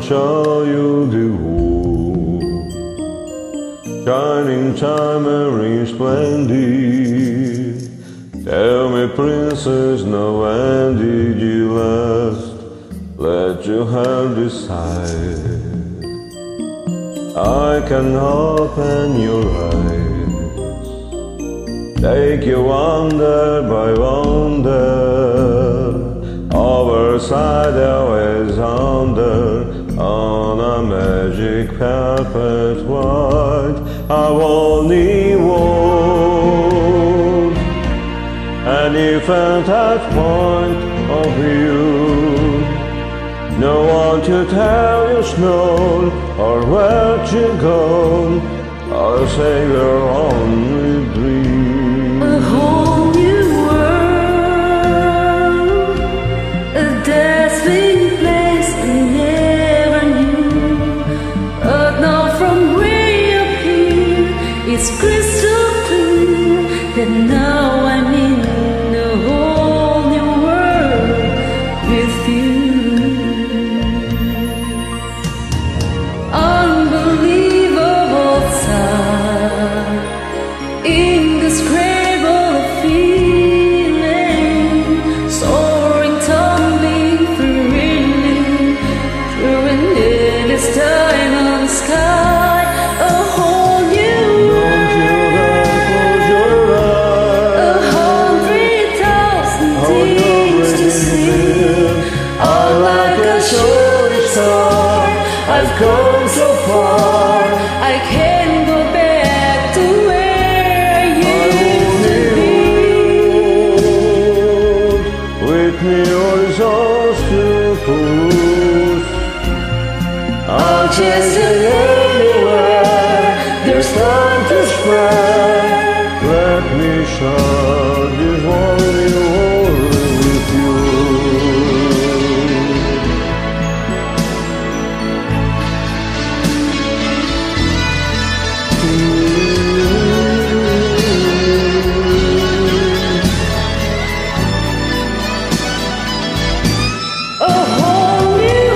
show you the world, shining, shimmering, splendid. Tell me, princess, now when did you last let your heart decide? I can open your eyes, take you wonder by wonder, over sideways under, on a magic carpet white, a only world, and if at that point of view, no one to tell you snow or where to go, I'll say your only dream. A whole new world, a dazzling place I never knew. But now from way up here, it's crystal clear that now I'm in a whole new world with you. Unbelievable time, indescribable feeling, soaring, tumbling, thrilling, through an endless time on the sky, a whole new world, 100,000 things to see. I'm like a shooting star, I've come so far, I can't go back to where I used to be. With me horizons to push, I'll chase you anywhere, there's time to spread. let me share this only world with you. A whole new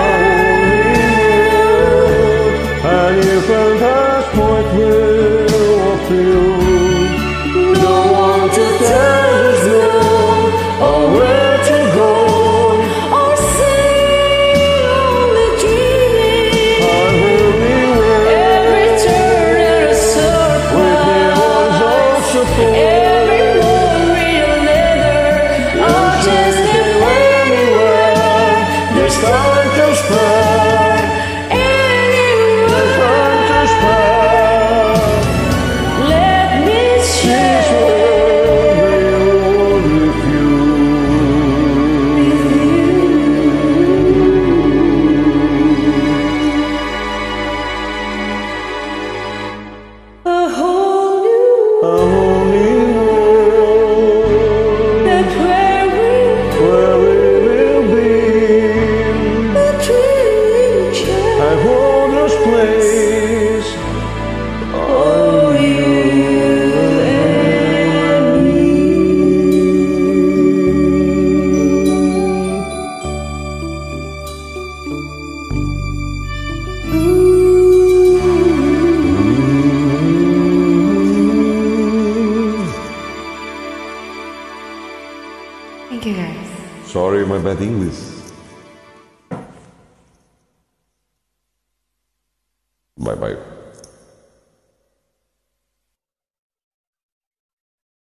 world, And if at that point will appeal, no one to tell us no, or where to go, or say only dreaming. I will be Every turn and a surprise, every one real leather, I'll just get anywhere. There's time to spare, anywhere. Let me share with you. a whole new A whole new world, that where where we will be. a dream child. I hold this place. Oh, you and me. Thank you, guys. Sorry, my bad English. Bye bye.